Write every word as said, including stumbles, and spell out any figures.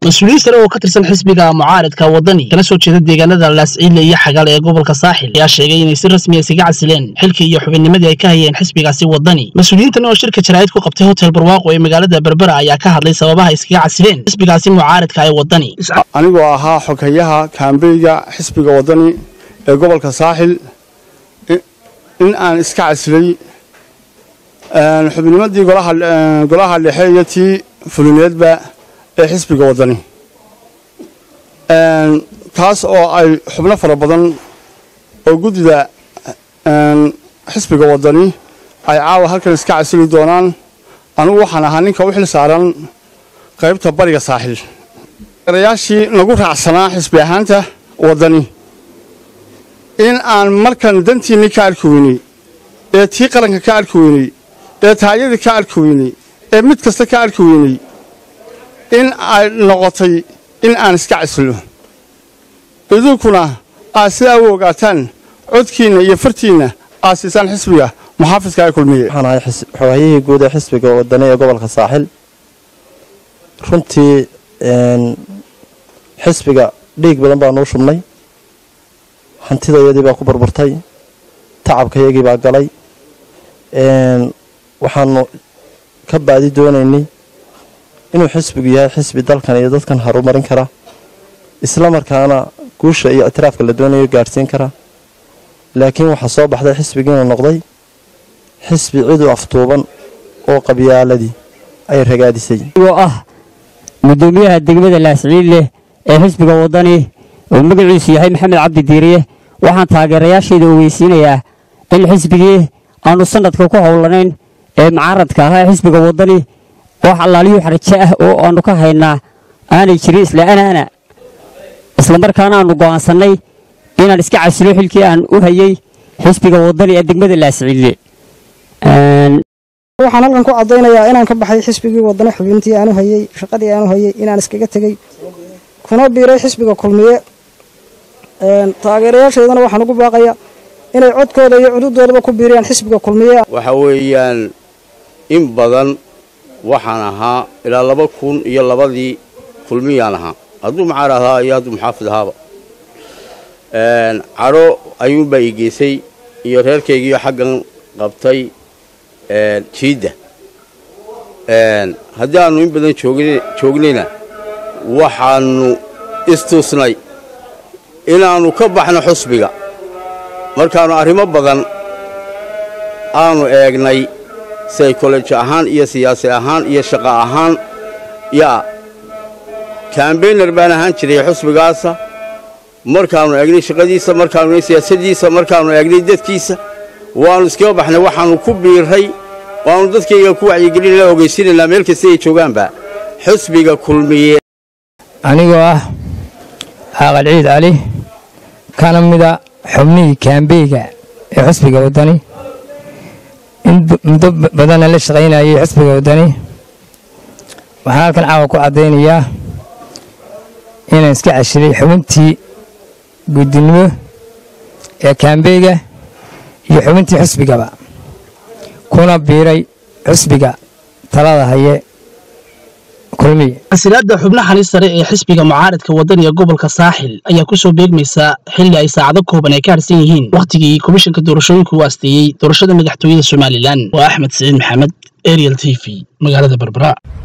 مسؤولين سنة وكترسن حزبك معارض كوطني كان سو jeeda deegaanada Laasciile iyo Xagal ee gobolka Saaxil ayaa sheegay inay si rasmi ah isaga casileen xilkii iyo xubinnimadii ay ka hayeen xisbigaasi wadani mas'uuliyiintan oo shirka jaraa'id ku qabtay hotel Barwaaqo ee magaalada Berbera ayaa ka hadlay sababaha iskaga casileen xisbigaasi mucaaradka ee wadani anigoo ahaa xogayaha kaambeeyga xisbiga wadani ee gobolka Saaxil in aan iska casilay xubinnimadii golaha golaha lixeeytii fulineedba ee xisbiga wadani een taas oo ay xubno fara badan oo gudida een xisbiga wadani ay caawa halkan iska casili doonaan anigu waxaan ahaa ninka u xil saaran qaybta bariga Saaxil erayaashii lagu raacsanaa xisbi ahaanta wadani in aan markan dantiini ka arkuwini ee tii qaranka ka arkuwini ee taayada ka arkuwini ee mid kasta ka arkuwini in ay noqotay in aan iska casilo idinkuna aad sidaa u ogaataan codkiina iyo fartiina aasisaan xisbiga muxaafidka ay kulmiye waxaan ahay xogaayihii guud ee xisbiga wadani ee gobolka Saaxil runtii een xisbiga dhiig badan baan u shubnay hantidayadii baa ku burburtay tacabkayagii baa galay een waxaan ka baadi doonaynay inuu xisbigu yahay xisbi dalkan iyo dadkan horumarin kara isla markaana guusha iyo itiraafka la doonayo gaarsiin kara laakiin waxa soo baxday xisbigiina noqday xisbi cid u aftuuban oo qabyaaladii ay ragaadisay oo ah mudoomiyaha degmada Laasciile ee xisbiga wadani oo magaciisu yahay Maxamed Cabdi Diiriye waxaan taageerayaasheeda u weysiinayaa in xisbigii aanu sanadka ku howlanayn ee mucaaradka ah xisbiga wadani wax allaaliyo xaraje ah oo aanu ka haynaa aanay jirin isla anaana isla markaana aanu go'aansanay inaan iska casilo xilkii aan u hayay xisbiga wadani ee degmada Laasciile een waxaan halkan ku cadeynayaa inaan ka baxay xisbigii wadani xubintii aan u hayay shaqadii aan u hayay inaan iskaga tagay kuna biiray xisbiga kulmiye een taageerayaasheedana waxaan ugu baaqayaa inay codkooda iyo cududoodaba ku biiriyaan xisbiga kulmiye waxa weeyaan in badan waxaan ahaa ilaa laba kun iyo labadii kulmiyaan ahaa hadduu mucaarad ahaa iyo hadduu muxaafid ahaaba een caro ayuunbaa ii geysay iyo reerkaygiiyo xaggan qabtay een jiidda een haddii aanu in badan joogin joognayna waxaanu istusnay inaanu ka baxno xusbiga markaanu arrimo badan aanu eegnay psychology ahaan iyo siyaasi ahaan iyo shaqo ahaan yaa campaigner baan ahaan jiray xusbigaasa markaanu eegnay shaqadiisa markaanu eegnay siyaasadiisa markaanu eegnay dadkiisa waanu iska baxnay waxaanu ku biiray waanu dadkayga ku wacyigelin la ogeysiinayna meel kasta ay joogaanba xusbiga kulmiye anigoo ah Aqal Ciid Ali kana mida xubnihii kaambeeyga ee xisbiga wadani in muddo badan la shaqeynayay xisbiga wadani waxaan halkan caawa ku cadeynayaa inaan iska cashiray xubintii guddinnimo ee kaambeeyga iyo xubintii xisbigaba kuna biiray xisbiga talada haye kulmiye asilaada xubnaha sare ee xisbiga mucaaradka wadani ee gobolka Saaxil ayaa ku soo beegmaysa xilli ay saacado kooban ay ka harsan yihiin waqtigii komishanka doorashooyinku u aasteeyay doorashada madaxtooyada Soomaaliland waa Axmed Saciid Maxamed Ariel T V magaalada Berbera.